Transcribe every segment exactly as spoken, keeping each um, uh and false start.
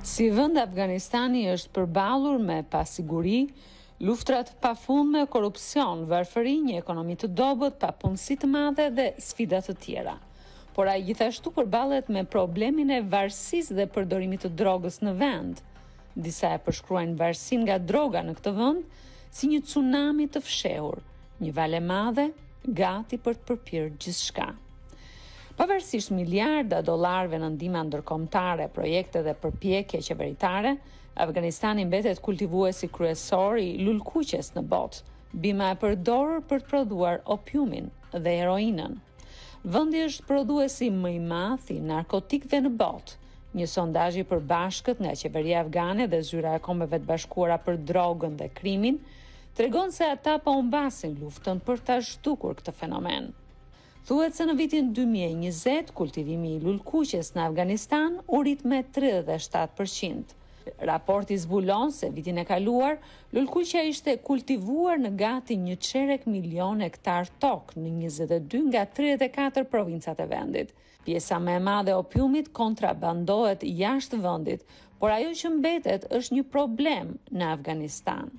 Si vend Afganistani është përballur me pasiguri, luftrat pafundme, korrupsion, varfëri, një ekonomi të dobët, papunësi të madhe dhe sfida të tjera. Por ai gjithashtu përballet me problemin e varësisë dhe përdorimit të drogës në vend. Disa e përshkruajnë varësinë nga droga në këtë vend si një tsunami të fshehur, një valë e madhe gati për të përpirë gjithçka. Pavarësisht miliarda dollarëve në ndihma ndërkombëtare, projekte dhe përpjekje qeveritare, Afganistani mbetet kultivuesi kryesor i lulëkuqjes në botë, bima e përdorur për të prodhuar opiumin dhe heroinën. Vendi është prodhuesi më i madh i narkotikëve në botë. Një sondazh i përbashkët nga qeveria afgane dhe zyra e kombeve të bashkuara për drogën dhe krimin tregon se ata po humbasin luftën për ta zhdukur këtë fenomen. Thuhet se në vitin dy mijë e njëzet, kultivimi i lulëkuqjes në Afganistan u rrit me tridhjetë dhe shtatë përqind. Raporti zbulon se vitin e kaluar, lulëkuqja ishte kultivuar në gati një çerek milion hektar tokë në njëzet e dy nga tridhjetë e katër provincat e vendit. Pjesa më e madhe e opiumit kontrabandohet jashtë vendit, por ajo që mbetet është një problem në Afganistan.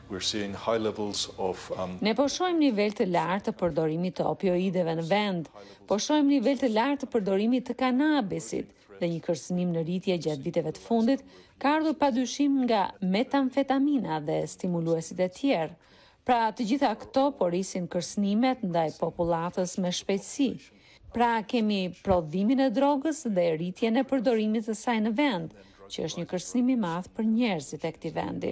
Of, um... Ne po shohim nivel të lartë të përdorimit të opioideve në vend, po shohim nivel të lartë të përdorimit të kanabisit dhe një kërcënim në rritje gjatë viteve të fundit ka ardhur padyshim nga metamfetamina dhe stimuluesit e tjerë. Pra, të gjitha këto po rrisin kërcënimet ndaj popullatës me shpejtësi. Pra, kemi prodhimin e drogës dhe rritjen e përdorimit të saj në vend, që është një kërcënim i madh për njerëzit e këtij vendi.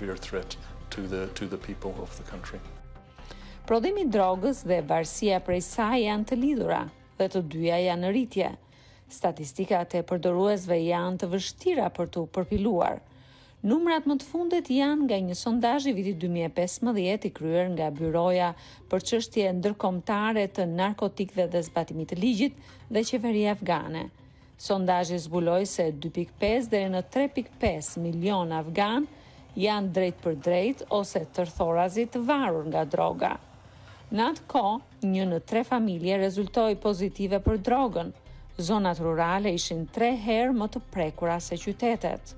To the, to the people of the country. Prodhimi i drogës dhe varësia prej saj janë të lidhura dhe të dyja janë në rritje. Statistikat e përdoruesve janë të vështira për të përpiluar. Numrat më të fundit janë nga një sondazh i vitit dy mijë e pesëmbëdhjetë i kryer nga Byroja për çështje ndërkombëtare të narkotikëve dhe zbatimit të ligjit dhe qeveria afgane. Sondazhi zbuloi se dy pikë pesë deri në tre pikë pesë milion afgan janë drejt për drejt ose tërthorazi të varur nga droga. Në atë kohë, një në tre familje rezultoi pozitive për drogën. Zonat rurale ishin tre herë më të prekura se qytetet.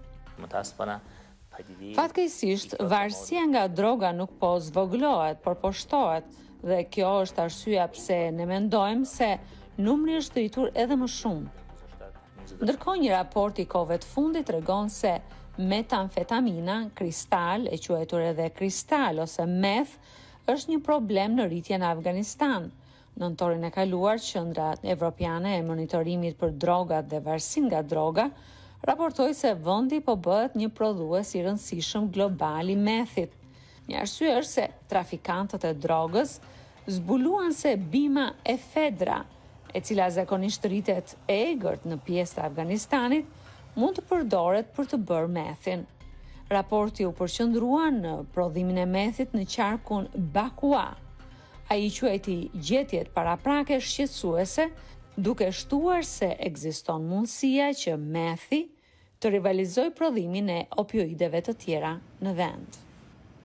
Fatkeqësisht, varësia nga droga nuk po zvogëlohet, por po shtohet, dhe kjo është arsyeja pse ne mendojmë se numri është rritur edhe më shumë. Ndërkohë, një raport i kohëve të fundit tregon se metamfetamina, kristal, e quajtur edhe kristal ose meth, është një problem në rritje në Afganistan. Në nëntorin e kaluar, Qendra Evropiane e Monitorimit për Drogat dhe Varësinë nga droga raportoi se vendi po bëhet një prodhues i rëndësishëm global i methit. Një arsye është se trafikantët e drogës zbuluan se bima e fedra, e cila zakonisht rritet egërt në pjesë të Afganistanit, mund të përdoret për të bërë methin. Raporti u përqendrua në prodhimin e methit në qarkun Bakua. Ai quajti gjetjet paraprake shqetësuese, duke shtuar se ekziston mundësia që methi të rivalizojë prodhimin e opioideve të tjera në vend.